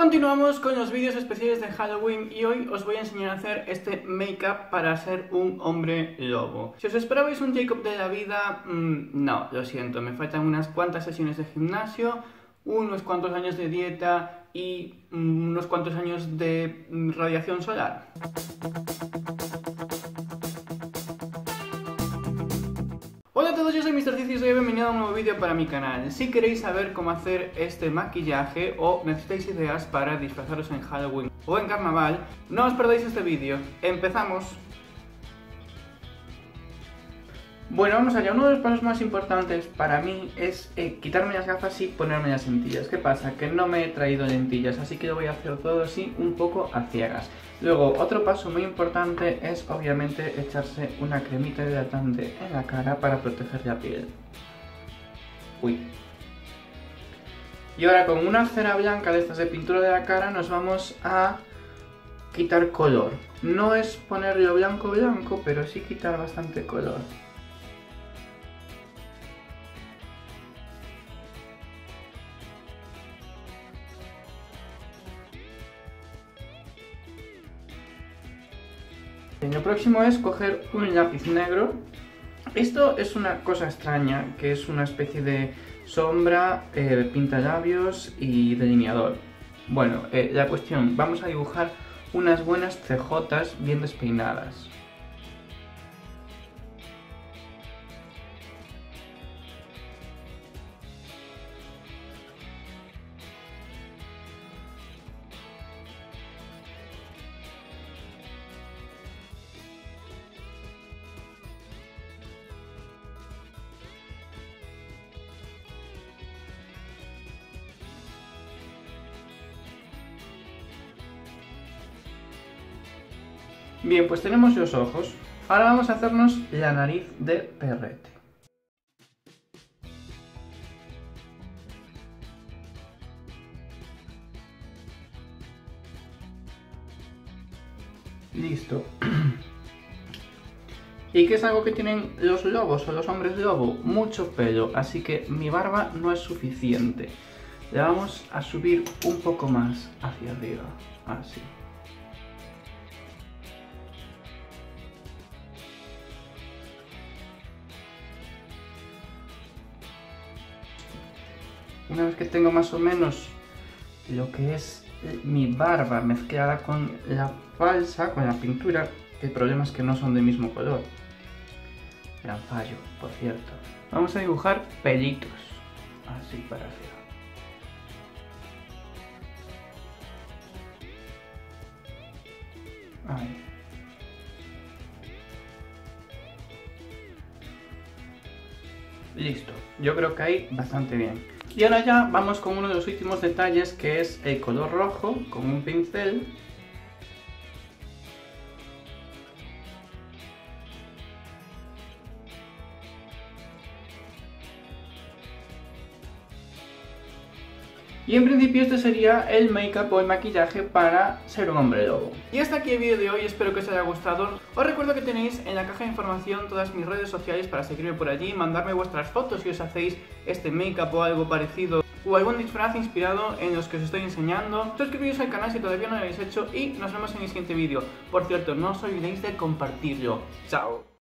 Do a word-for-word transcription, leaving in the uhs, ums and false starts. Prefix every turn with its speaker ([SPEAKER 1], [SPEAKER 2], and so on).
[SPEAKER 1] Continuamos con los vídeos especiales de Halloween y hoy os voy a enseñar a hacer este make-up para ser un hombre lobo. Si os esperabais un Jacob de la vida, mmm, no, lo siento, me faltan unas cuantas sesiones de gimnasio, unos cuantos años de dieta y mmm, unos cuantos años de mmm, radiación solar. Hola a todos, yo soy mister Cicis y bienvenido a un nuevo vídeo para mi canal. Si queréis saber cómo hacer este maquillaje o necesitáis ideas para disfrazaros en Halloween o en Carnaval, no os perdáis este vídeo. ¡Empezamos! Bueno, vamos allá. Uno de los pasos más importantes para mí es eh, quitarme las gafas y ponerme las lentillas. ¿Qué pasa? Que no me he traído lentillas, así que lo voy a hacer todo así un poco a ciegas. Luego, otro paso muy importante es obviamente echarse una cremita hidratante en la cara para proteger la piel. Uy. Y ahora con una cera blanca de estas de pintura de la cara nos vamos a quitar color. No es ponerlo blanco blanco, pero sí quitar bastante color. Lo próximo es coger un lápiz negro. Esto es una cosa extraña, que es una especie de sombra, eh, pintalabios y delineador. Bueno, eh, la cuestión, vamos a dibujar unas buenas cejotas bien despeinadas. Bien, pues tenemos los ojos. Ahora vamos a hacernos la nariz de perrete. Listo. ¿Y qué es algo que tienen los lobos o los hombres lobo? Mucho pelo, así que mi barba no es suficiente. Le vamos a subir un poco más hacia arriba, así. Una vez que tengo más o menos lo que es mi barba mezclada con la falsa, con la pintura, el problema es que no son del mismo color. Gran fallo, por cierto. Vamos a dibujar pelitos, así para arriba. Ahí. Listo, yo creo que ahí bastante bien. Y ahora ya vamos con uno de los últimos detalles, que es el color rojo con un pincel. Y en principio este sería el make-up o el maquillaje para ser un hombre lobo. Y hasta aquí el vídeo de hoy, espero que os haya gustado. Os recuerdo que tenéis en la caja de información todas mis redes sociales para seguirme por allí, mandarme vuestras fotos si os hacéis este make-up o algo parecido, o algún disfraz inspirado en los que os estoy enseñando. Suscribiros al canal si todavía no lo habéis hecho y nos vemos en el siguiente vídeo. Por cierto, no os olvidéis de compartirlo. ¡Chao!